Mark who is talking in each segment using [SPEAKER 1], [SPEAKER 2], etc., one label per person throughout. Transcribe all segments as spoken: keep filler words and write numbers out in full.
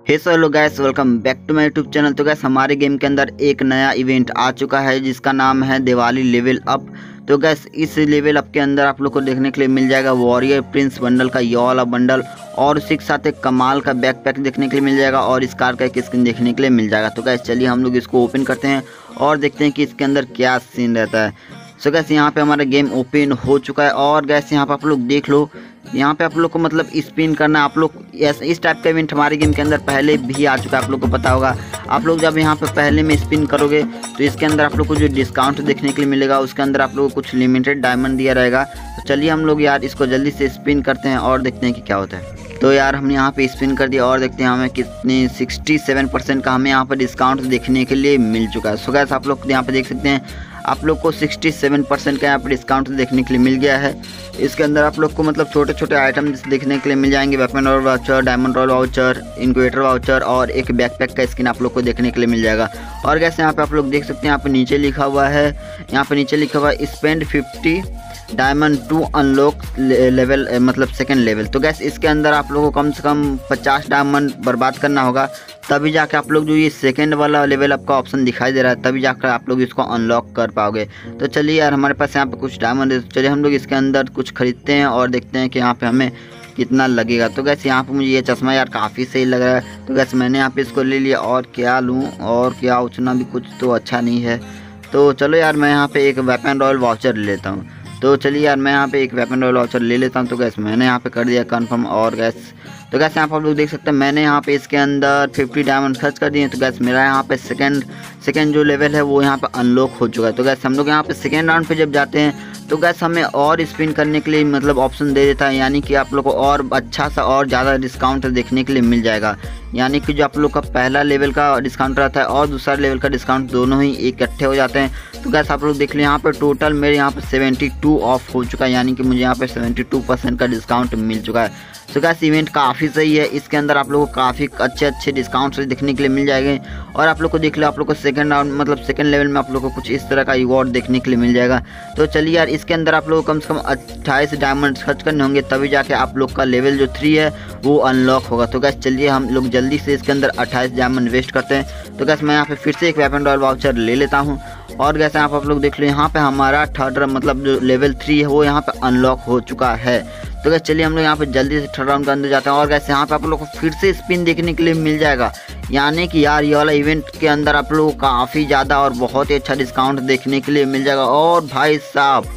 [SPEAKER 1] Hey so hello guys, welcome back to my YouTube channel. तो guys हमारे game के अंदर एक नया इवेंट आ चुका है जिसका नाम है दिवाली लेवल अप। तो गैस इस लेवल अप के अंदर आप लोग को देखने के लिए मिल जाएगा वॉरियर प्रिंस बंडल का ये वाला बंडल, और उसी के साथ एक कमाल का बैकपैक देखने के लिए मिल जाएगा और इस कार का एक स्किन देखने के लिए मिल जाएगा। तो गैस चलिए हम लोग इसको ओपन करते हैं और देखते हैं कि इसके अंदर क्या सीन रहता है। सो गैस यहाँ पे हमारा गेम ओपन हो चुका है और गैस यहाँ पे आप लोग देख लो, यहाँ पे आप लोग को मतलब स्पिन करना। आप लोग इस टाइप का इवेंट हमारे गेम के अंदर पहले भी आ चुका है, आप लोग को पता होगा। आप लोग जब यहाँ पे पहले में स्पिन करोगे तो इसके अंदर आप लोग को जो डिस्काउंट देखने के लिए मिलेगा उसके अंदर आप लोग को कुछ लिमिटेड डायमंड दिया रहेगा। तो चलिए हम लोग यार इसको जल्दी से स्पिन करते हैं और देखते हैं कि क्या होता है। तो यार हमने यहाँ पे स्पिन कर दिया और देखते हैं हमें कितने सड़सठ परसेंट का हमें यहाँ पर डिस्काउंट देखने के लिए मिल चुका है। सो गाइस आप लोग यहाँ पे देख सकते हैं, आप लोग को सड़सठ परसेंट का यहाँ पर डिस्काउंट देखने के लिए मिल गया है। इसके अंदर आप लोग को मतलब छोटे छोटे आइटम देखने के लिए मिल जाएंगे, weapon royal voucher, diamond royal voucher, incubator voucher और एक बैकपैक का स्किन आप लोग को देखने के लिए मिल जाएगा। और गैस यहाँ पे आप लोग देख सकते हैं, यहाँ पे नीचे लिखा हुआ है, यहाँ पे नीचे लिखा हुआ है spend fifty diamond to unlock level, मतलब सेकंड लेवल। तो गैस इसके अंदर आप लोगों को कम से कम पचास डायमंड बर्बाद करना होगा, तभी जाकर आप लोग जो ये सेकंड वाला लेवल आपका ऑप्शन दिखाई दे रहा है तभी जाकर आप लोग इसको अनलॉक कर पाओगे। तो चलिए यार हमारे पास यहाँ पे कुछ डायमंड है, चलिए हम लोग इसके अंदर कुछ खरीदते हैं और देखते हैं कि यहाँ पे हमें कितना लगेगा। तो गैस यहाँ पे मुझे ये चश्मा यार काफ़ी सही लग रहा है, तो गैस मैंने यहाँ पे इसको ले लिया। और क्या लूँ और क्या, उतना भी कुछ तो अच्छा नहीं है। तो चलो यार मैं यहाँ पे एक वेपन रॉयल वाउचर ले लेता हूँ। तो चलिए यार मैं यहाँ पे एक वेपन रॉयल वाउचर ले लेता हूँ। तो गैस मैंने यहाँ पे कर दिया कंफर्म। और गैस तो गैस यहाँ पर आप लोग देख सकते हैं मैंने यहाँ पे इसके अंदर पचास डायमंड खर्च कर दिए। तो गैस मेरा यहाँ पे सेकंड सेकंड जो लेवल है वो यहाँ पे अनलॉक हो चुका है। तो गैस हम लोग यहाँ पे सेकंड राउंड पे जब जाते हैं तो गैस हमें और स्पिन करने के लिए मतलब ऑप्शन दे देता है, यानी कि आप लोग को और अच्छा सा और ज़्यादा डिस्काउंट देखने के लिए मिल जाएगा। यानी कि जो आप लोग का पहला लेवल का डिस्काउंट रहता है और दूसरा लेवल का डिस्काउंट दोनों ही इकट्ठे हो जाते हैं। तो गैस आप लोग देख लो यहाँ पर टोटल मेरे यहाँ पर बहत्तर ऑफ हो चुका है, यानी कि मुझे यहाँ पे बहत्तर परसेंट का डिस्काउंट मिल चुका है। तो गैस इवेंट काफ़ी सही है, इसके अंदर आप लोगों को काफ़ी अच्छे अच्छे डिस्काउंट्स देखने के लिए मिल जाएंगे। और आप लोग को देख लो, आप लोग को सेकंड राउंड मतलब सेकंड लेवल में आप लोग को कुछ इस तरह का रिवॉर्ड देखने के लिए मिल जाएगा। तो चलिए यार इसके अंदर आप लोग को कम से कम अट्ठाईस डायमंड खर्च करने होंगे, तभी जाके आप लोग का लेवल जो थ्री है वो अनलॉक होगा। तो गैस चलिए हम लोग जल्दी से इसके अंदर अट्ठाईस डायमंड वेस्ट करते हैं। तो गैस मैं यहाँ पे फिर से एक वेपन रॉयल वाउचर ले लेता हूँ। और गैस यहाँ पर आप लोग देख लो, यहाँ पे हमारा थर्ड मतलब जो लेवल थ्री है वो यहाँ पे अनलॉक हो चुका है। तो गैस चलिए हम लोग यहाँ पे जल्दी से थर्ड राउंड के अंदर जाते हैं। और गैस यहाँ पे आप लोग को फिर से स्पिन देखने के लिए मिल जाएगा, यानी कि यार ये वाला इवेंट के अंदर आप लोगों को काफ़ी ज़्यादा और बहुत ही अच्छा डिस्काउंट देखने के लिए मिल जाएगा। और भाई साहब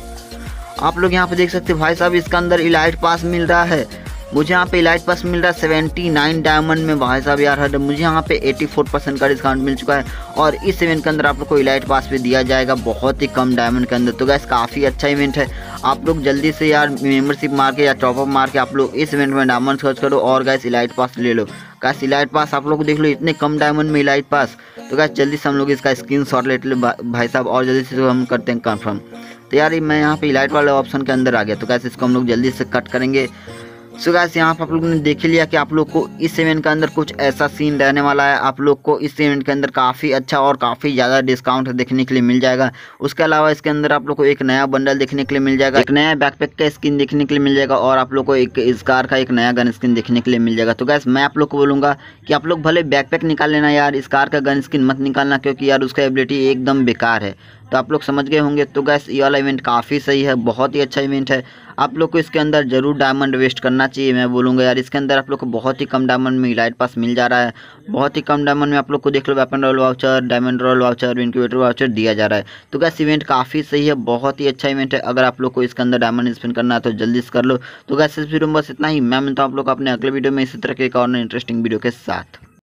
[SPEAKER 1] आप लोग यहाँ पे देख सकते हैं, भाई साहब इसके अंदर इलाइट पास मिल रहा है, मुझे यहाँ पे इलाइट पास मिल रहा है उन्यासी डायमंड में। भाई साहब यार मुझे यहाँ पे चौरासी परसेंट का डिस्काउंट मिल चुका है और इस इवेंट के अंदर आप लोग को इलाइट पास भी दिया जाएगा बहुत ही कम डायमंड के अंदर। तो गैस काफ़ी अच्छा इवेंट है, आप लोग जल्दी से यार मेंबरशिप मार के या टॉपअप मार के आप लोग इस इवेंट में डायमंड खर्च करो और गैस इलाइट पास ले लो। गैस इलाइट पास आप लोग देख लो, इतने कम डायमंड में इलाइट पास। तो गैस जल्दी से हम लोग इसका स्क्रीन शॉट ले ले भाई साहब और जल्दी से हम करते हैं कन्फर्म। तो यार मैं यहाँ पे इलाइट वाले ऑप्शन के अंदर आ गया, तो गैस इसको हम लोग जल्दी से कट करेंगे। सो गाइस यहाँ पर आप लोगों ने देख लिया कि आप लोग को इस इवेंट के अंदर कुछ ऐसा सीन रहने वाला है, आप लोग को इस इवेंट के अंदर काफ़ी अच्छा और काफ़ी ज़्यादा डिस्काउंट देखने के लिए मिल जाएगा। उसके अलावा इसके अंदर आप लोग को एक नया बंडल देखने के लिए मिल जाएगा, एक नया बैकपैक का स्किन देखने के लिए मिल जाएगा और आप लोग को एक इस कार का एक नया गन स्किन देखने के लिए मिल जाएगा। तो गाइस मैं आप लोग को बोलूँगा कि आप लोग भले बैकपैक निकाल लेना यार, इस कार का गन स्किन मत निकालना, क्योंकि यार उसका एबिलिटी एकदम बेकार है। तो आप लोग समझ गए होंगे। तो गैस ये वाला इवेंट काफ़ी सही है, बहुत ही अच्छा इवेंट है, आप लोग को इसके अंदर जरूर डायमंड वेस्ट करना चाहिए। मैं बोलूँगा यार इसके अंदर आप लोग को बहुत ही कम डायमंड में इलाइट पास मिल जा रहा है, बहुत ही कम डायमंड में आप लोग को देख लो weapon royal voucher, diamond royal voucher, incubator voucher दिया जा रहा है। तो गैस इवेंट काफ़ी सही है, बहुत ही अच्छा इवेंट है। अगर आप लोग को इसके अंदर डायमंड स्पेंड करना है तो जल्दी से कर लो। तो गैस इस वीडियो में बस इतना ही, मैं मिलता हूँ आप लोग अपने अगले वीडियो में इसी तरह के एक और इंटरेस्टिंग वीडियो के साथ।